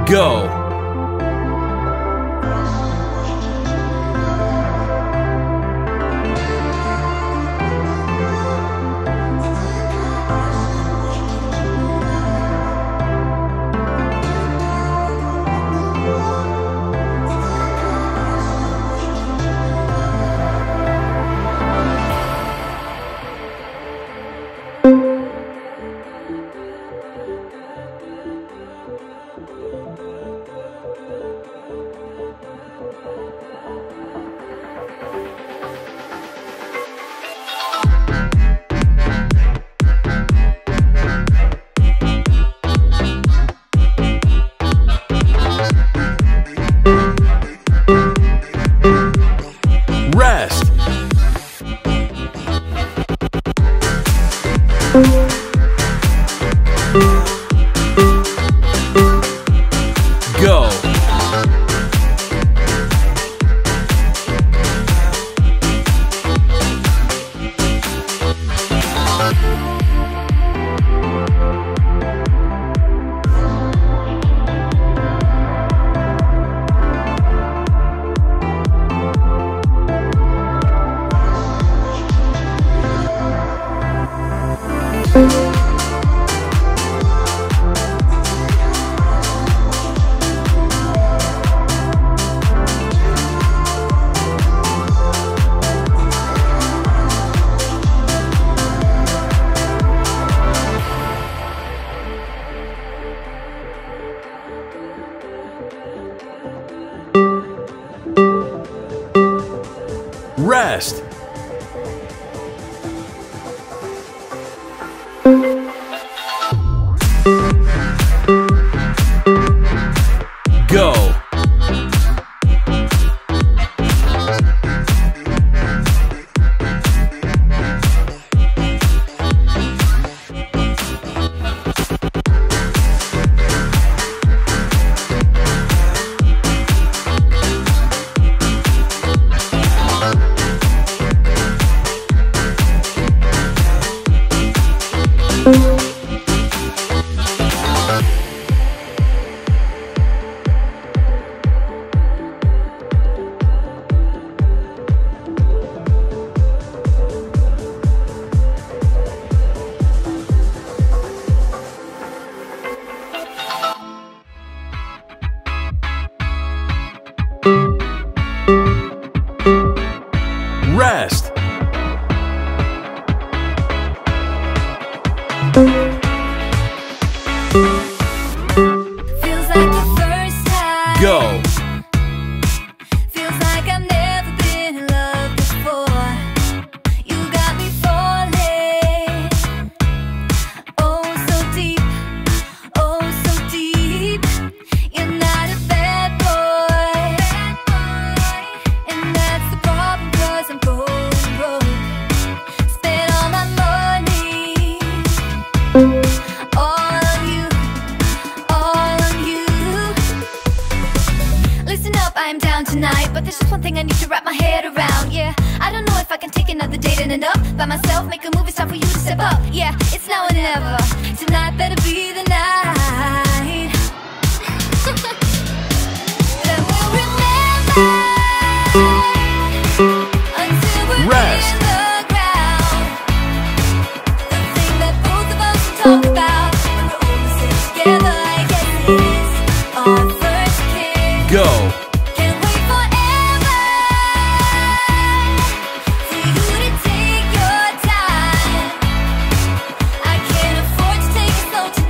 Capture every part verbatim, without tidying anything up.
Go. Rest. Go. Rest. Go. Rest. Feels like the first time. Go. Feels like I've never been in love before. You got me falling. Oh, so deep. Oh, so deep. You're not a bad boy. And that's the problem, 'cause I'm going broke. Spent all my money. All on you. All on you. Listen up, I am down tonight, but there's just one thing I need to wrap my head around. Yeah, I don't know if I can take another date and enough by myself, make a move, it's time for you to step up. Yeah, it's now or never. Tonight better be the night that we'll remember until we're Rest. in the ground. The thing that both of us talk about when we're all sitting together, I guess is our first kiss. Go. Can't wait forever for you to take your time. I can't afford to take it slow tonight.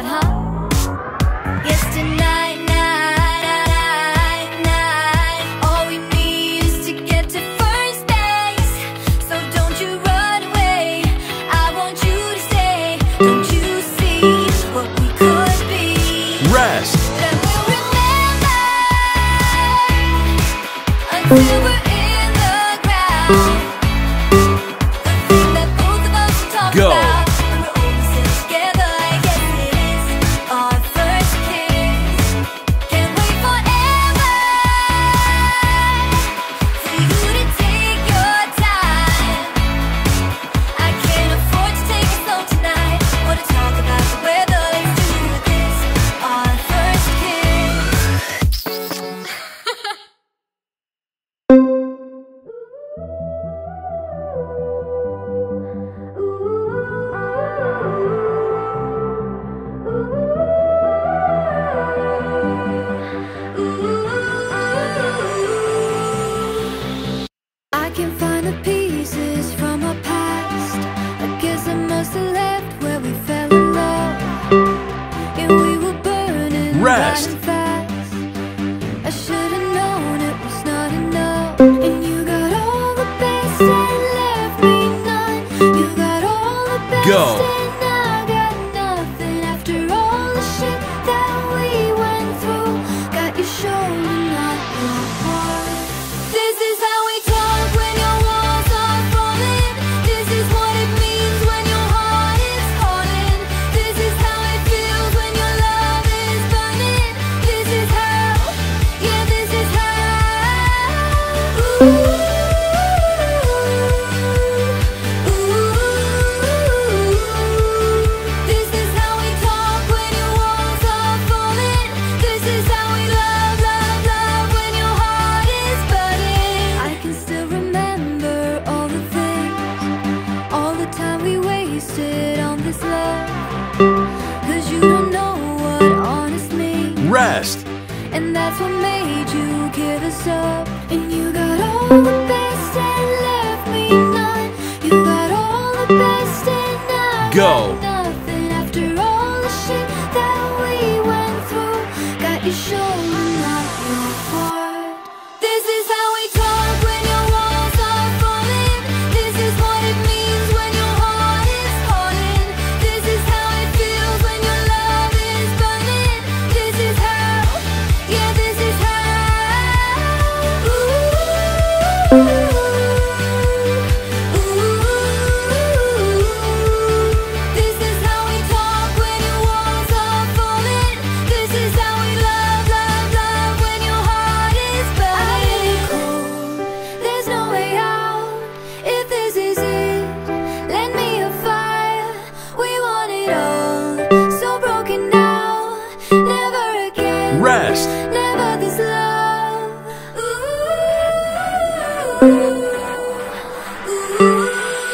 about, huh? Yes, tonight, night, night, night, all we need is to get to first base. So don't you run away, I want you to stay. Don't you see what we could be? Rest. Then we'll remember until we're in the ground. The thing that both of us talk Go. about. Together, I guess it is our first kiss. Can't wait forever for you to take your time. I can't afford to take it slow tonight. Wanna talk about the weather? Let's do this. Our first I can find the pieces from our past. I guess I must have left where we fell in love. And we were burning Rest. bright and fast. I should have known it was not enough. And you got all the best and left me none. You got all the best Go. and I got nothing. After all the shit that we went through, got your shoulder, not your heart. This is how we talk when your walls are falling. This is what it means when your heart is calling. This is how it feels when your love is burning. This is how, yeah, this is how. Ooh, ooh. This is how we talk when your walls are falling. This is how we love, love, love when your heart is burning. I can still remember all the things, all the time we wasted on this love. Cause you don't know what honest means. Rest. And that's what made you give us up. And you got all the best and left me none. You got all the best and I Go. got nothing. After all the shit that we went through, got your shoulder, not your heart. This is how we talk when your walls are falling. This is what it means when your heart is calling. This is how it feels when your love is burning. This is how, yeah, this is how. Ooh, ooh. This is how we talk when your walls are falling. This is how we love, love, love when your heart is burning. Cold, there's no way out. If this is it, lend me a fire. We want it all, so broken now. Never again. Rest. Never this love. Ooh, ooh.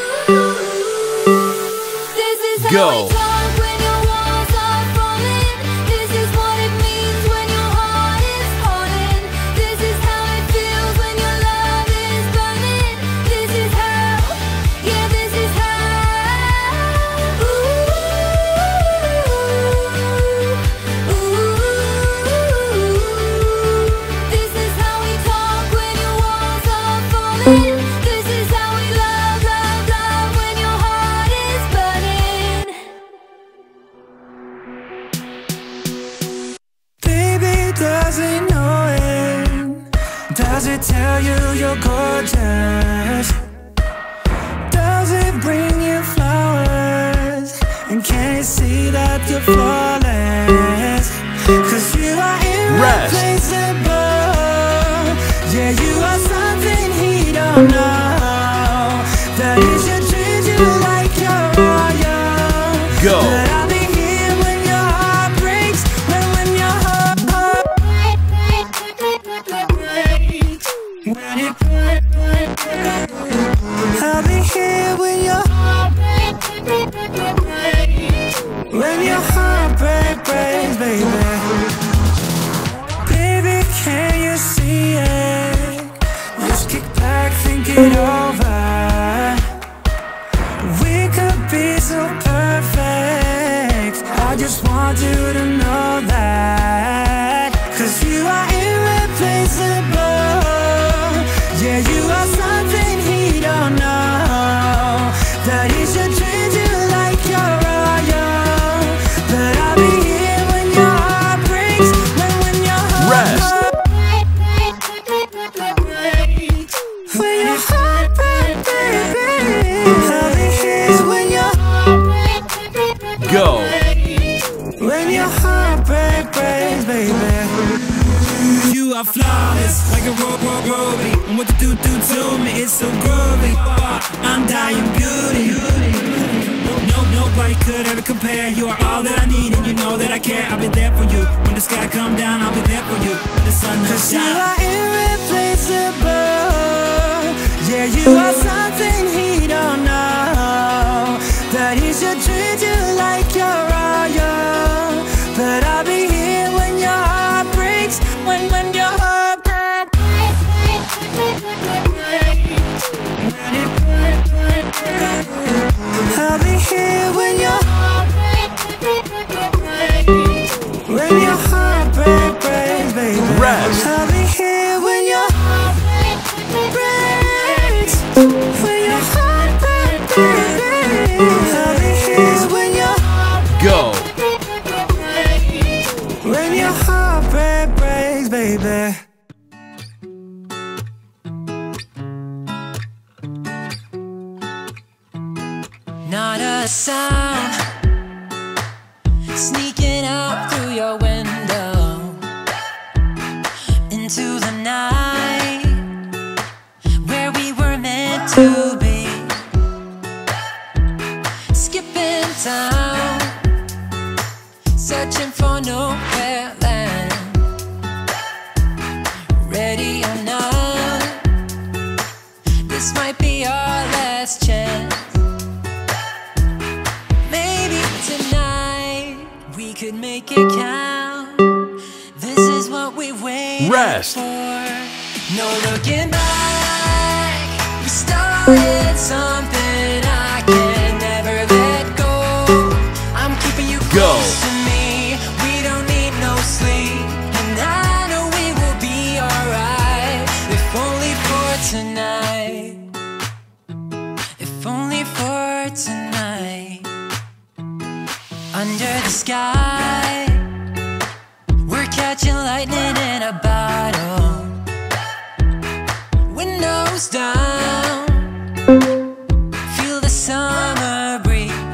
This is how Go. we talk when your walls are falling. This is what it means when your heart is calling. This is how it feels when your love is burning. This is how, yeah, this is how. Ooh, ooh. This is how we talk when your walls are falling. This is how we love, love, love when your heart is burning. Baby, does it know it? Does it tell you you're gorgeous? Does it bring you flowers? And can it see that you're flawless? Cause you are Rest. irreplaceable. Yeah, you are something he don't know. That he should treat you like you're royal. Go. That I'll be here when your heart breaks. When, when your heart, heart breaks. When it breaks. I'll be here when your heart breaks. When your heart breaks, breaks, baby. you to know that, 'cause you are irreplaceable. Yeah, you are something he don't know, that he should treat you like you're royal. But I'll be here when your heart breaks, when, when your heart Rest. breaks. When your heart breaks, baby. I'll be here when your Go. When your heart break, breaks, baby. You are flawless, like a ro ro Roby. And what you do do to me, it's so groovy. Undying beauty. No, nobody could ever compare. You are all that I need, and you know that I care. I'll be there for you. When the sky come down, I'll be there for you. When the sun goes down. 'Cause you are irreplaceable. Yeah, you are something he don't know, that he should treat you like you're royal. But I'll be here when your heart breaks, when, when your heart breaks. I'll be here when your when your heart breaks, breaks, baby. Rest. I'll be here when your breaks, when your heart breaks, baby. I'll be here when your Go. when your heart break, breaks, baby. Not a sound sneaking out through your window into the night where we were meant to be. Skipping town, searching for nowhere land. Ready or not, this might be our last chance. Maybe tonight we could make it count. This is what we waited Rest. for. No looking back. We started something I can never let go. I'm keeping you Go. close to me. We don't need no sleep, and I know we will be alright. If only for tonight. If only for tonight. Under the sky, we're catching lightning in a bottle. Windows down, feel the summer breeze.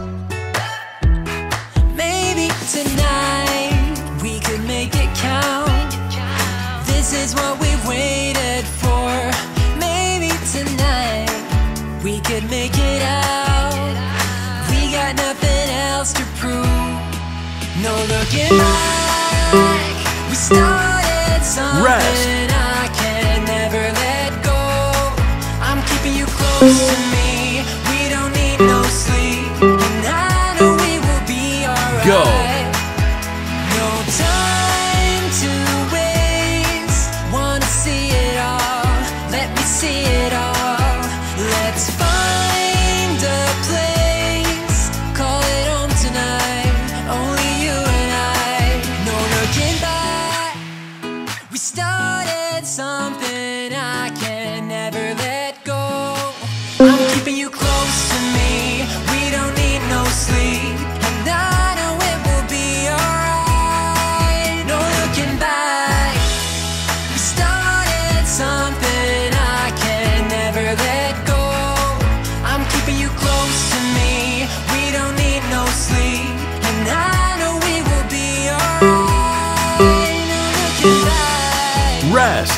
Maybe tonight we could make it count. This is what we've waited for. Maybe tonight we could make it out. We got nothing else to prove. No looking back. We started something Rest. I can never let go. I'm keeping you close to me. We don't need no sleep, and I know we will be alright. Go. No time to waste. Wanna see it all. Let me see it all. Let's find a place. Call it home tonight. Only you and I. No looking back. We started something I can never let go. I'm keeping you close to me. We don't need no sleep, and I know it will be alright. No looking back. We started something I can never let go. I'm keeping you close to me. We don't need no sleep, and I know we will be alright. No looking back. Rest.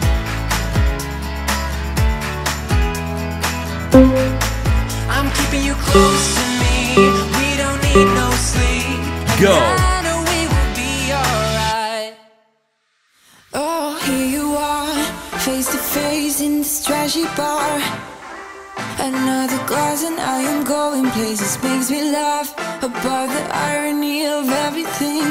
I'm keeping you close to me. We don't need no sleep. Go. And I know we will be alright. Oh, here you are, face to face in this trashy bar. Another glass and I am going places. Makes me laugh about the irony of everything.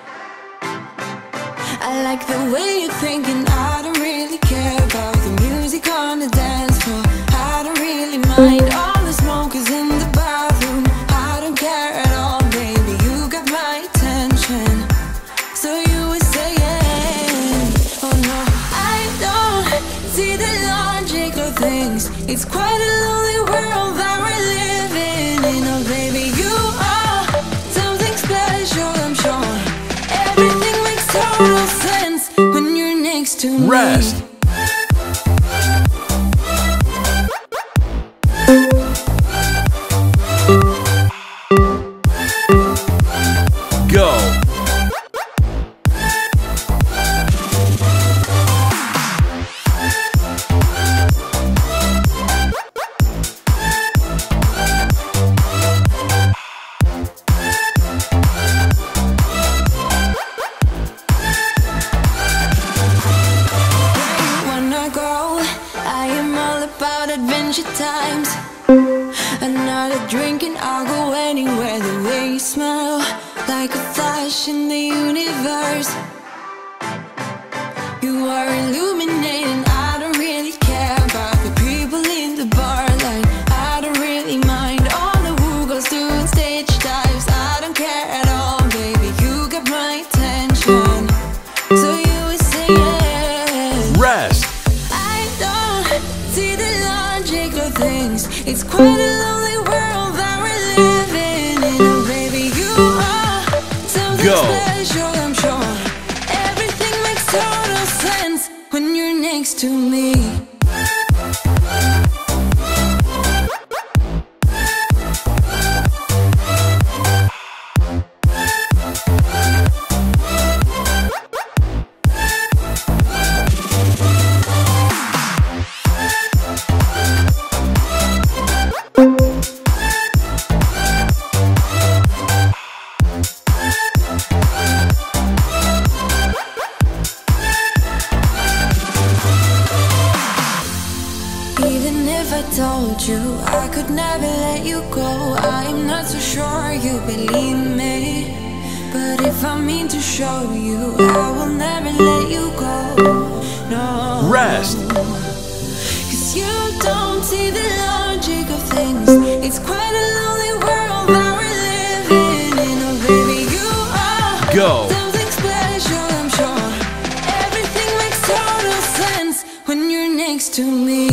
I like the way you're thinking. I don't really care about the music on the dance floor. I don't really mind all the smokers in the bathroom. I don't care at all, baby. You got my attention. It's quite a lonely world that we're living in. Oh baby, you are something special, I'm sure. Everything makes total sense when you're next to me. Rest. Go. Adventure times. Another drink and I'll go anywhere. The way you smell, like a flash in the universe. You are illuminating. I don't really care about the people in the bar line. I don't really mind all the who goes doing stage dives. I don't care at all, baby. You got my attention. So you would say yes. Rest. I don't see the things. It's quite a lonely world that we're living in. Oh baby, you are something Go. special, I'm sure. Everything makes total sense when you're next to me. Told you I could never let you go. I'm not so sure you believe me, but if I mean to show you, I will never let you go. No. Rest. Cause you don't see the logic of things. It's quite a lonely world that we're living in. Oh baby, you are Go. something special, I'm sure. Everything makes total sense when you're next to me.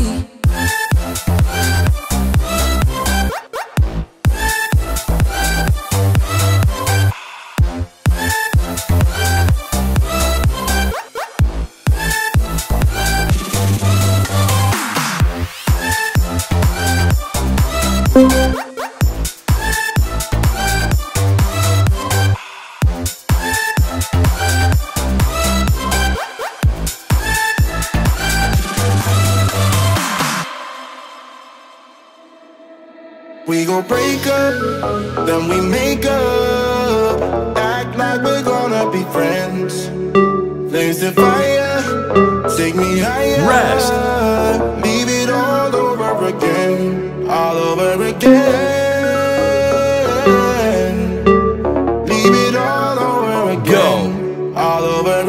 We gon' break up, then we make up. Act like we're gonna be friends. Flames the fire, take me higher. Rest. Leave it all over again, all over again. Leave it all over again, Go. all over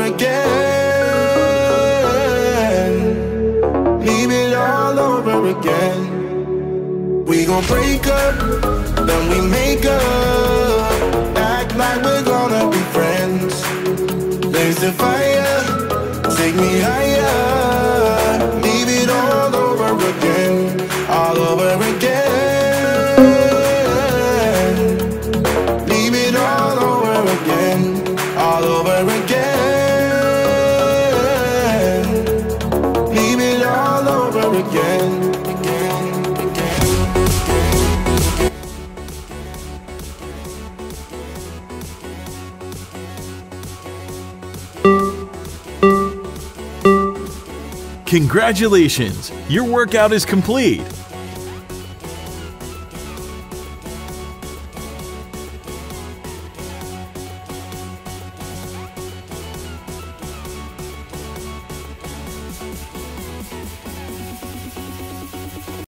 again. Leave it all over again. We gon' break up, then we make up. Act like we're gonna be friends. Blaze the fire, take me higher. Leave it all over again, all over again. Leave it all over again, all over again. Leave it all over again. Congratulations! Your workout is complete!